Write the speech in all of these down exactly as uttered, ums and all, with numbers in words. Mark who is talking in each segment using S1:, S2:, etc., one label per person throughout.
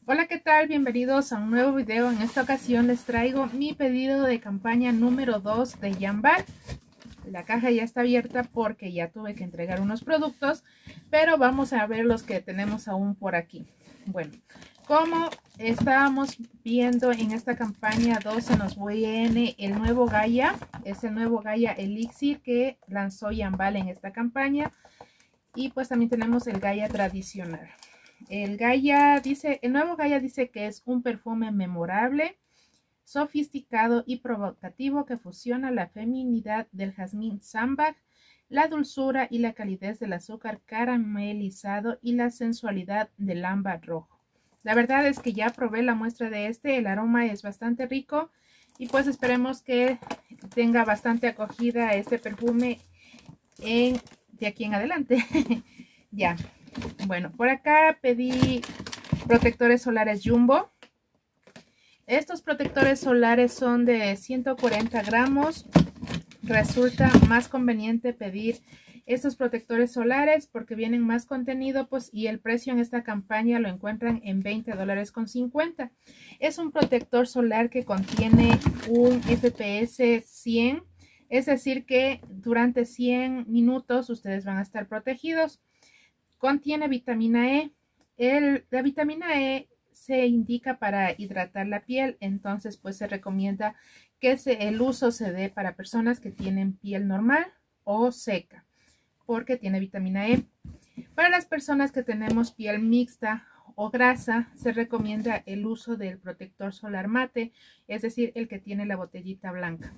S1: Hola, ¿qué tal? Bienvenidos a un nuevo video. En esta ocasión les traigo mi pedido de campaña número dos de Jambal. La caja ya está abierta porque ya tuve que entregar unos productos, pero vamos a ver los que tenemos aún por aquí. Bueno, como estábamos viendo en esta campaña dos, se nos viene el nuevo Gaia. Es el nuevo Gaia Elixir que lanzó Jambal en esta campaña. Y pues también tenemos el Gaia tradicional. El Gaia dice, el nuevo Gaia dice que es un perfume memorable, sofisticado y provocativo que fusiona la feminidad del jazmín sambac, la dulzura y la calidez del azúcar caramelizado y la sensualidad del ámbar rojo. La verdad es que ya probé la muestra de este, el aroma es bastante rico y pues esperemos que tenga bastante acogida este perfume en, de aquí en adelante. Ya. Bueno, por acá pedí protectores solares Jumbo. Estos protectores solares son de ciento cuarenta gramos. Resulta más conveniente pedir estos protectores solares porque vienen más contenido, pues, y el precio en esta campaña lo encuentran en veinte dólares con cincuenta. Es un protector solar que contiene un F P S cien, es decir que durante cien minutos ustedes van a estar protegidos. Contiene vitamina E. El, la vitamina E se indica para hidratar la piel, entonces pues se recomienda que se, el uso se dé para personas que tienen piel normal o seca, porque tiene vitamina E. Para las personas que tenemos piel mixta o grasa, se recomienda el uso del protector solar mate, es decir, el que tiene la botellita blanca.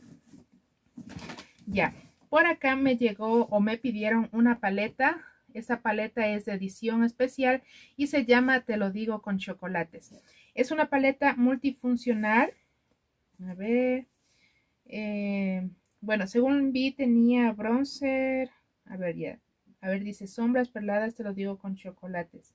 S1: Ya, por acá me llegó o me pidieron una paleta. Esta paleta es de edición especial y se llama Te lo digo con chocolates. Es una paleta multifuncional. A ver. Eh, bueno, según vi tenía bronzer. A ver, ya. A ver, dice sombras perladas, te lo digo con chocolates.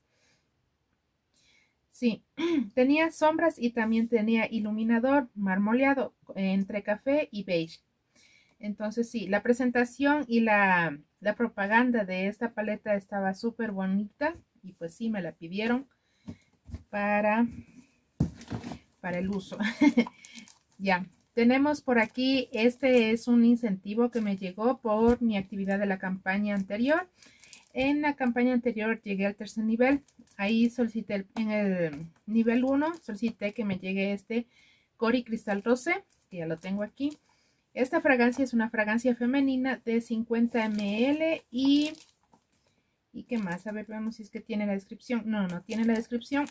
S1: Sí, tenía sombras y también tenía iluminador marmoleado entre café y beige. Entonces sí, la presentación y la, la propaganda de esta paleta estaba súper bonita y pues sí, me la pidieron para, para el uso. Ya, tenemos por aquí, este es un incentivo que me llegó por mi actividad de la campaña anterior. En la campaña anterior llegué al tercer nivel, ahí solicité el, en el nivel uno, solicité que me llegue este Cori Cristal Rosé, que ya lo tengo aquí. Esta fragancia es una fragancia femenina de cincuenta mililitros y... ¿Y qué más? A ver, veamos si es que tiene la descripción. No, no tiene la descripción.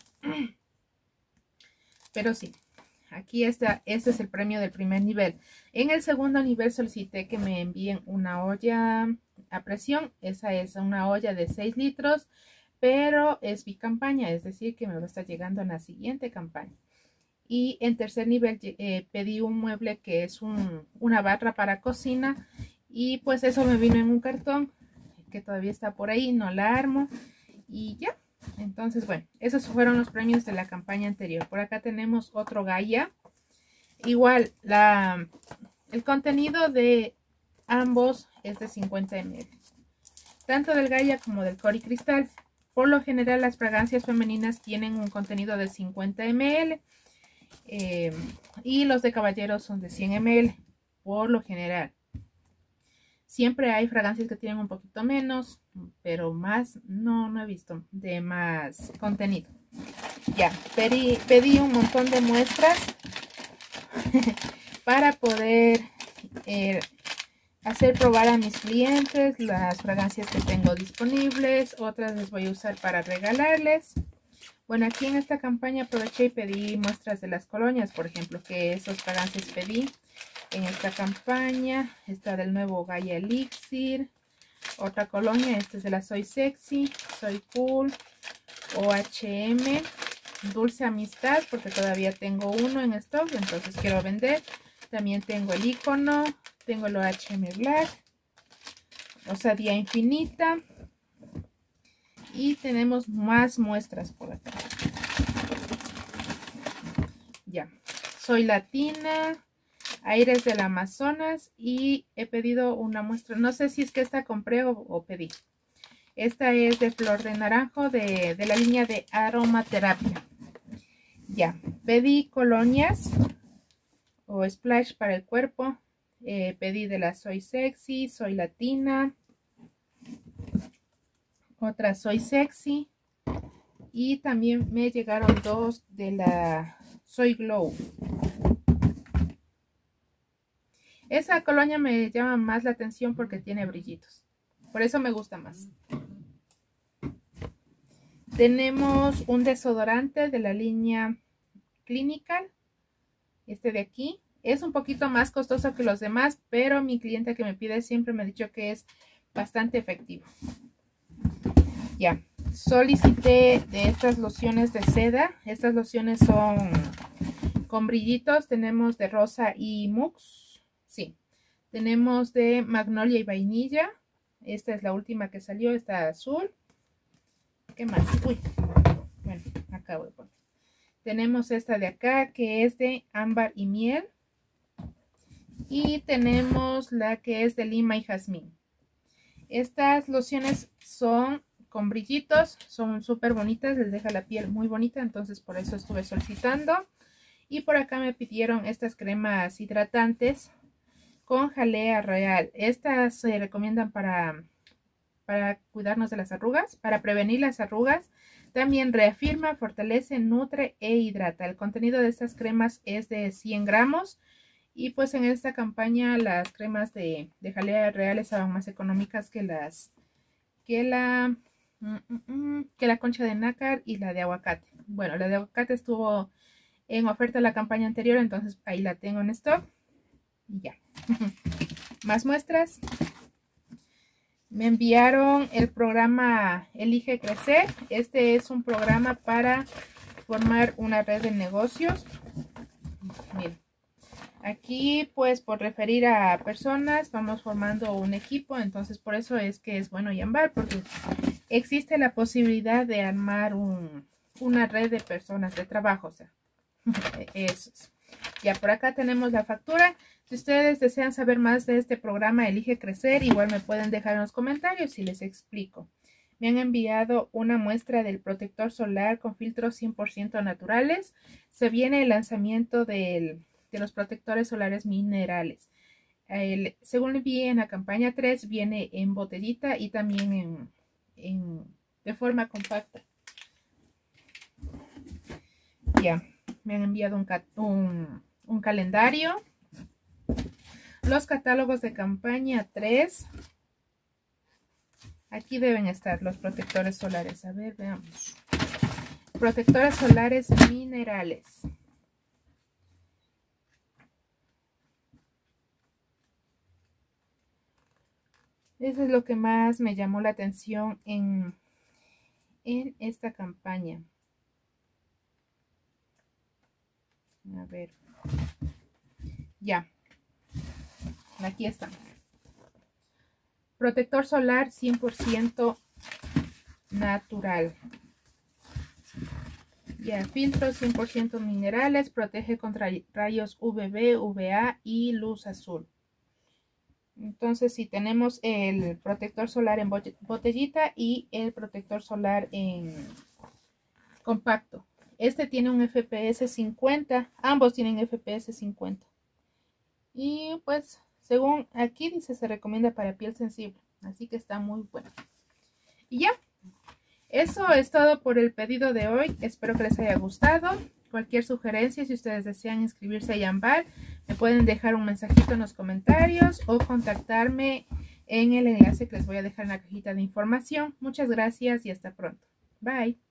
S1: Pero sí, aquí está. Este es el premio del primer nivel. En el segundo nivel solicité que me envíen una olla a presión. Esa es una olla de seis litros, pero es bicampaña, es decir, que me va a estar llegando en la siguiente campaña. Y en tercer nivel eh, pedí un mueble que es un, una barra para cocina. Y pues eso me vino en un cartón que todavía está por ahí, no la armo. Y ya, entonces bueno, esos fueron los premios de la campaña anterior. Por acá tenemos otro Gaia. Igual, la, el contenido de ambos es de cincuenta mililitros. Tanto del Gaia como del Cori Cristal. Por lo general las fragancias femeninas tienen un contenido de cincuenta mililitros. Eh, y los de caballeros son de cien mililitros por lo general. Siempre hay fragancias que tienen un poquito menos, pero más no, no he visto de más contenido. Ya, pedí, pedí un montón de muestras para poder eh, hacer probar a mis clientes las fragancias que tengo disponibles. Otras les voy a usar para regalarles. Bueno, aquí en esta campaña aproveché y pedí muestras de las colonias, por ejemplo, que esos fragancias pedí en esta campaña. Esta del nuevo Gaia Elixir. Otra colonia, esta es de la Soy Sexy, Soy Cool, O H M, Dulce Amistad, porque todavía tengo uno en stock, entonces quiero vender. También tengo el icono, tengo el O H M Black, Osadía Infinita. Y tenemos más muestras por acá. Ya. Soy Latina, Aires del Amazonas. Y he pedido una muestra. No sé si es que esta compré o, o pedí. Esta es de Flor de Naranjo de, de la línea de aromaterapia. Ya, pedí colonias o splash para el cuerpo. Eh, pedí de la Soy Sexy, Soy Latina, otra Soy Sexy, y también me llegaron dos de la Soy Glow. Esa colonia me llama más la atención porque tiene brillitos, por eso me gusta más. Tenemos un desodorante de la línea Clinical, este de aquí. Es un poquito más costoso que los demás, pero mi cliente que me pide siempre me ha dicho que es bastante efectivo. Ya, solicité de estas lociones de seda. Estas lociones son con brillitos. Tenemos de rosa y mux. Sí. Tenemos de magnolia y vainilla. Esta es la última que salió, esta azul. ¿Qué más? Uy, bueno, acabo de poner. Tenemos esta de acá que es de ámbar y miel. Y tenemos la que es de lima y jazmín. Estas lociones son con brillitos, son súper bonitas, les deja la piel muy bonita, entonces por eso estuve solicitando. Y por acá me pidieron estas cremas hidratantes con jalea real. Estas se recomiendan para, para cuidarnos de las arrugas, para prevenir las arrugas. También reafirma, fortalece, nutre e hidrata. El contenido de estas cremas es de cien gramos. Y pues en esta campaña las cremas de, de jalea real estaban más económicas que las que la mm, mm, que la concha de nácar y la de aguacate. Bueno, la de aguacate estuvo en oferta la campaña anterior, entonces ahí la tengo en stock. Y ya. Más muestras. Me enviaron el programa Elige Crecer. Este es un programa para formar una red de negocios. Miren. Aquí pues por referir a personas vamos formando un equipo, entonces por eso es que es bueno Yambar, porque existe la posibilidad de armar un, una red de personas de trabajo. O sea, eso es. Ya por acá tenemos la factura. Si ustedes desean saber más de este programa Elige Crecer, igual me pueden dejar en los comentarios y les explico. Me han enviado una muestra del protector solar con filtros cien por ciento naturales. Se viene el lanzamiento del... de los protectores solares minerales. El, según vi en la campaña tres, viene en botellita y también en, en, de forma compacta. Ya, me han enviado un, un, un calendario. Los catálogos de campaña tres. Aquí deben estar los protectores solares. A ver, veamos. Protectores solares minerales. Eso es lo que más me llamó la atención en, en esta campaña. A ver. Ya. Aquí está. Protector solar cien por ciento natural. Ya, filtros cien por ciento minerales. Protege contra rayos U V B, U V A y luz azul. Entonces, si sí, tenemos el protector solar en botellita y el protector solar en compacto. Este tiene un F P S cincuenta. Ambos tienen F P S cincuenta. Y pues, según aquí dice, se recomienda para piel sensible. Así que está muy bueno. Y ya. Eso es todo por el pedido de hoy. Espero que les haya gustado. Cualquier sugerencia, si ustedes desean inscribirse a Yambar, me pueden dejar un mensajito en los comentarios o contactarme en el enlace que les voy a dejar en la cajita de información. Muchas gracias y hasta pronto. Bye.